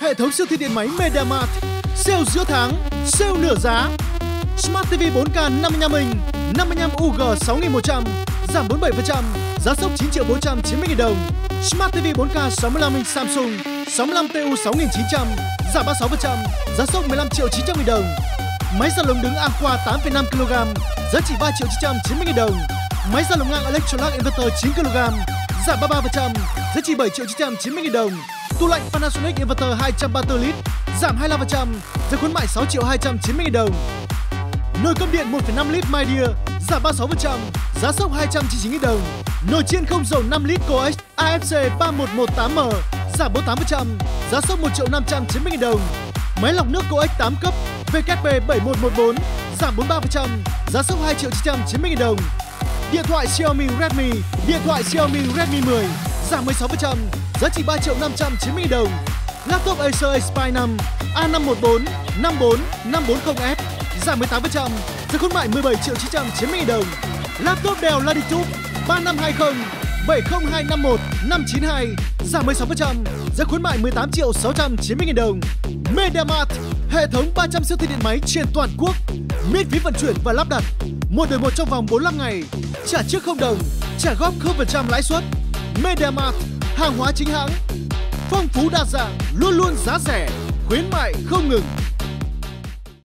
hệ thống siêu thị điện máy MediaMart. Sale giữa tháng, sale nửa giá. Smart TV 4K 55 inch, 55 UG 6.100, giảm 47%, giá sốc 9.490.000 đồng. Smart TV 4K 65 inch Samsung, 65 TU 6.900, giảm 36%, giá sốc 15.900.000 đồng. Máy giặt lồng đứng Aqua 8,5 kg, giá chỉ 3.990.000 đồng. Máy giặt lồng ngang Electrolux Inverter 9 kg, giảm 33%, giá chỉ 7.990.000 đồng. Tủ lạnh Panasonic Inverter 234 lít, giảm 25%, giá khuyến mại 6.290.000 đồng. Nồi cơm điện 1,5 lít My Dear, giảm 36%, giá sốc 299.000 đồng. Nồi chiên không dầu 5 lít Coex AFC 3118M, giảm 48%, giá sốc 1.590.000 đồng. Máy lọc nước Coex 8 cấp VKP 7114, giảm 43%, giá sốc 2.990.000 đồng. Điện thoại Xiaomi Redmi, điện thoại Xiaomi Redmi 10, giảm 16%, giá chỉ 3.590.000 đồng. Laptop Acer Aspire 5 A514 54540F, giảm 18%, giá khuyến mại 17.990.000 đồng. Laptop Dell Latitude 3520 70251 592, giảm 16%, giá khuyến mại 18.690.000 đồng. MediaMart, hệ thống 300 siêu thị điện máy trên toàn quốc, miễn phí vận chuyển và lắp đặt, một đời một trong vòng 45 ngày, trả trước 0 đồng, trả góp 0% lãi suất. MediaMart, hàng hóa chính hãng, phong phú đa dạng, luôn luôn giá rẻ, khuyến mại không ngừng.